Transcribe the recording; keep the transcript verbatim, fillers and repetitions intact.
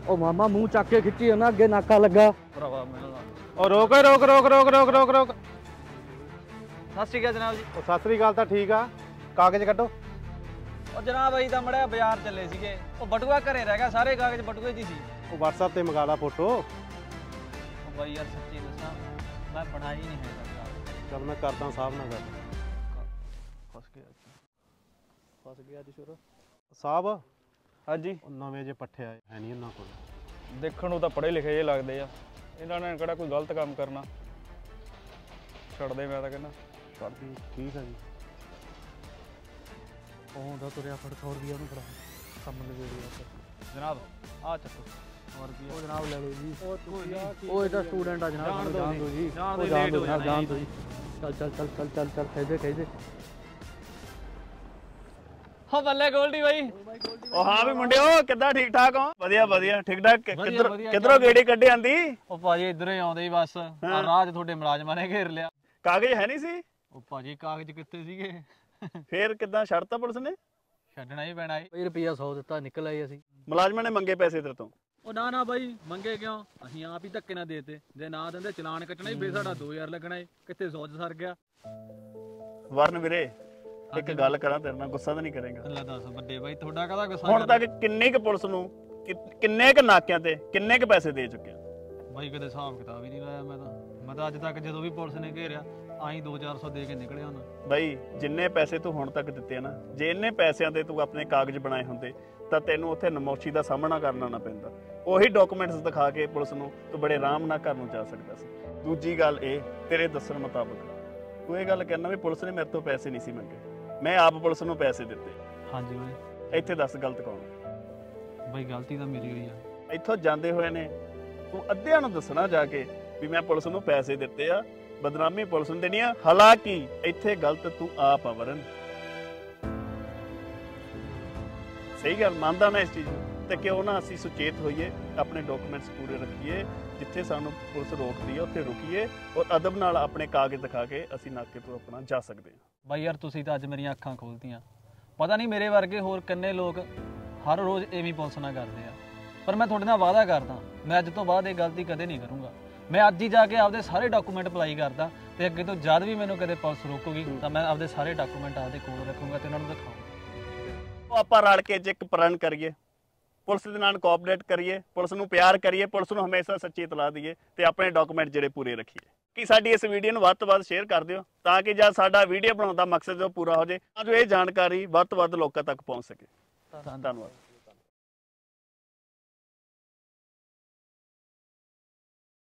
ओ मामा मुंह चक के खिच्ची है ना अगे नाका लगा भरावा मेनू ओ रोक रोक रोक रोक रोक रोक रोक सत श्री अकाल जनाब जी। ओ सत श्री अकाल तां ठीक आ कागज कड्डो। ओ जनाब असीं तां मड़िया बाजार चले सीगे ओ बटूआ घरे रह गया सारे कागज बटूए च सी। ओ WhatsApp ते मंगा ला फोटो। ओ भाई यार सच्ची दसां मैं पढ़ाई नहीं है करदा। चल मैं करदा साहब नाल गल। फस गया फस गया जी शुरू साहब। हाँ जी नवे जे पट्ठे आए है नहीं इन्हां कोल देखण नूं तां पढ़े लिखे जे लगदे आ इन्हां ने किहड़ा कोई गलत काम करना छड़ दे मैं तां कहना कर दी ठीक है जी। आउंदा तुरिया फड़ सौ रुपया उन्होंने फड़ा कम नवेड़िया जनाब आ चक्को सौ रुपया ओ जनाब ले लो जी ओ इहदा स्टूडेंट आ जनाब जान दो जी जान दो जनाब जान दो जी चल चल चल चल चल चल कह दे कह दे हो बल्ले गोल्डी भाई ओ हां भी मुंडियो किद्दां ठीक ठाक हो वधिया वधिया ठीक ठाक किधर किधरों गेड़ी कड्डी आंदी ओ भाजी इधरों ही आउंदे ही बस आ राह च ਤੁਹਾਡੇ ਮੁਲਾਜ਼ਮਾਂ ਨੇ घेर ਲਿਆ कागज है नहीं सी ओ भाजी कागज कित्ते ਸੀਗੇ फिर किद्दां छड़ता पुलिस ने ਛੱਡਣਾ ਹੀ ਪੈਣਾ ਸੀ ਰੁਪਿਆ ਸੌ ਦਿੱਤਾ ਨਿਕਲ ਆਏ ਅਸੀਂ ਮੁਲਾਜ਼ਮਾਂ ਨੇ ਮੰਗੇ ਪੈਸੇ ਤੇਰੇ ਤੋਂ ਉਹ ਨਾ ਨਾ ਬਾਈ ਮੰਗੇ ਕਿਉਂ ਅਸੀਂ ਆਪ ਹੀ ਧੱਕੇ ਨਾਲ ਦੇਤੇ ਜੇ ਨਾ ਦਿੰਦੇ ਚਲਾਨ ਕੱਟਣਾ ਹੀ ਫੇਰ ਸਾਡਾ ਦੋ ਹਜ਼ਾਰ ਲੱਗਣਾ ਏ ਕਿੱਥੇ ਸੌ ਚ ਸਰ ਗਿਆ ਵਰਨ ਵੀਰੇ ਇੱਕ ਗੱਲ ਕਰਾਂ ਤੇਰੇ ਨਾਲ ਗੁੱਸਾ ਤਾਂ ਨਹੀਂ ਕਰੇਗਾ ਅੱਲਾ ਦੱਸ ਵੱਡੇ ਬਾਈ ਤੁਹਾਡਾ ਕਾਹਦਾ ਗੁੱਸਾ ਹੁਣ ਤੱਕ ਕਿੰਨੇ ਕ ਪੁਲਿਸ ਨੂੰ ਕਿੰਨੇ ਕ ਨਾਕਿਆਂ ਤੇ ਕਿੰਨੇ ਕ ਪੈਸੇ ਦੇ ਚੁੱਕੇ ਆ ਬਾਈ ਕਦੇ ਹਿਸਾਬ ਕਿਤਾਬ ਹੀ ਨਹੀਂ ਲਾਇਆ ਮੈਂ ਤਾਂ ਮੈਂ ਤਾਂ ਅੱਜ ਤੱਕ ਜਦੋਂ ਵੀ ਪੁਲਿਸ ਨੇ ਘੇਰਿਆ ਆਈ ਦੋ ਚਾਰ ਸੌ ਦੇ ਕੇ ਨਿਕਲਿਆ ਉਹਨਾਂ ਬਾਈ ਜਿੰਨੇ ਪੈਸੇ ਤੂੰ ਹੁਣ ਤੱਕ ਦਿੱਤੇ ਆ ਨਾ ਜੇ ਇੰਨੇ ਪੈਸਿਆਂ ਤੇ ਤੂੰ ਆਪਣੇ ਕਾਗਜ਼ ਬਣਾਏ ਹੁੰਦੇ ਤਾਂ ਤੈਨੂੰ ਉੱਥੇ ਨਮੋਸ਼ੀ ਦਾ ਸਾਹਮਣਾ ਕਰਨਾ ਨਾ ਪੈਂਦਾ ਉਹੀ ਡਾਕੂਮੈਂਟਸ ਦਿਖਾ ਕੇ ਪੁਲਿਸ ਨੂੰ ਤੂੰ ਬੜੇ ਆਰਾਮ ਨਾਲ ਘਰ ਨੂੰ ਜਾ ਸਕਦਾ ਸੀ। ਦੂਜੀ ਗੱਲ ਇਹ ਤੇਰੇ ਦੱਸਣ ਮੁਤਾਬਕ ਤੂੰ ਇਹ ਗੱਲ ਕਹਿਣਾ ਵੀ ਪੁਲਿਸ ਨੇ ਮੇਰੇ ਤੋਂ ਪੈਸੇ ਨਹੀਂ ਸੀ ਮੰਗੇ ਮੈਂ ਆਪ ਪੁਲਿਸ ਨੂੰ ਪੈਸੇ ਦਿੱਤੇ। ਹਾਂਜੀ ਬਾਈ ਇੱਥੇ ਦੱਸ ਗਲਤ ਕੌਣ ਬਾਈ ਗਲਤੀ ਤਾਂ ਮੇਰੀ ਹੋਈ ਆ ਇੱਥੋਂ ਜਾਂਦੇ ਹੋਏ ਨੇ ਤੂੰ ਅੱਧਿਆਂ ਨੂੰ ਦੱਸਣਾ ਜਾ ਕੇ ਵੀ ਮੈਂ ਪੁਲਿਸ ਨੂੰ ਪੈਸੇ ਦਿੱਤੇ ਆ ਬਦਨਾਮੀ ਪੁਲਿਸ ਨੂੰ ਦੇਣੀ ਆ ਹਾਲਾਂਕਿ ਇੱਥੇ ਗਲਤ ਤੂੰ ਆਪ ਆ ਵਰਨ ਸਹੀ ਗੱਲ ਮੰਨਦਾ ਨਾ ਇਸ ਚੀਜ਼ ਨੂੰ ਤੇ ਕਿਉਂ ਨਾ ਅਸੀਂ ਸੁਚੇਤ ਹੋਈਏ ਆਪਣੇ ਡਾਕੂਮੈਂਟਸ ਪੂਰੇ ਰੱਖੀਏ ਜਿੱਥੇ ਸਾਨੂੰ ਪੁਲਿਸ ਰੋਕਦੀ ਹੈ ਉੱਥੇ ਰੁਕੀਏ ਔਰ ਅਦਬ ਨਾਲ ਆਪਣੇ ਕਾਗਜ਼ ਦਿਖਾ ਕੇ ਅਸੀਂ ਨਾਕੇ ਤੋਂ ਆਪਣਾ ਜਾ ਸਕਦੇ ਹਾਂ। ਬਾਈ ਯਾਰ ਤੁਸੀਂ ਤਾਂ ਅੱਜ ਮੇਰੀਆਂ ਅੱਖਾਂ ਖੋਲਤੀਆਂ ਪਤਾ ਨਹੀਂ ਮੇਰੇ ਵਰਗੇ ਹੋਰ ਕਿੰਨੇ ਲੋਕ ਹਰ ਰੋਜ਼ ਐਵੇਂ ਪੁਲਿਸ ਨਾਲ ਕਰਦੇ ਆ ਪਰ ਮੈਂ ਤੁਹਾਡੇ ਨਾਲ ਵਾਅਦਾ ਕਰਦਾ ਮੈਂ ਅੱਜ ਤੋਂ ਬਾਅਦ ਇਹ ਗਲਤੀ ਕਦੇ ਨਹੀਂ ਕਰੂੰਗਾ। ਮੈਂ ਅੱਜ ਹੀ ਜਾ ਕੇ ਆਪਦੇ ਸਾਰੇ ਡਾਕੂਮੈਂਟ ਅਪਲਾਈ ਕਰਦਾ ਤੇ ਅੱਗੇ ਤੋਂ ਜਦ ਵੀ ਮੈਨੂੰ ਕਦੇ ਪੁਲਿਸ ਰੋਕੂਗੀ ਤਾਂ ਮੈਂ ਆਪਦੇ ਸਾਰੇ ਡਾਕੂਮੈਂਟ ਆਪਦੇ ਕੋਲ ਰੱਖੂੰਗਾ ਤੇ ਉਹਨਾਂ ਨੂੰ ਦਿਖਾਊਂਗਾ। ਉਹ ਆਪਾਂ ਰਲ ਕੇ ਜੇ ਇੱਕ ਪ੍ਰਣ ਕਰੀਏ ਪੁਲਿਸ ਦੇ ਨਾਲ ਕੋਆਪਰੇਟ ਕਰੀਏ ਪੁਲਿਸ ਨੂੰ ਪਿਆਰ ਕਰੀਏ ਪੁਲਿਸ ਨੂੰ ਹਮੇਸ਼ਾ ਸੱਚੀ ਇਤਲਾਹ ਦਈਏ ਤੇ ਆਪਣੇ ਡਾਕੂਮੈਂਟ ਜਿਹੜੇ ਪੂਰੇ ਰੱਖੀਏ ਕਿ ਸਾਡੀ ਇਸ ਵੀਡੀਓ ਨੂੰ ਵੱਧ ਤੋਂ ਵੱਧ ਸ਼ੇਅਰ ਕਰ ਦਿਓ ਤਾਂ ਕਿ ਜਦ ਸਾਡਾ ਵੀਡੀਓ ਬਣਾਉਣ ਦਾ ਮਕਸਦ ਜੋ ਪੂਰਾ ਹੋ ਜਾਏ ਤਾਂ ਜੋ ਇਹ ਜਾਣਕਾਰੀ ਵੱਧ ਤੋਂ ਵੱਧ ਲੋਕਾਂ ਤੱਕ ਪਹੁੰਚ ਸਕੇ। ਧੰਨਵਾਦ।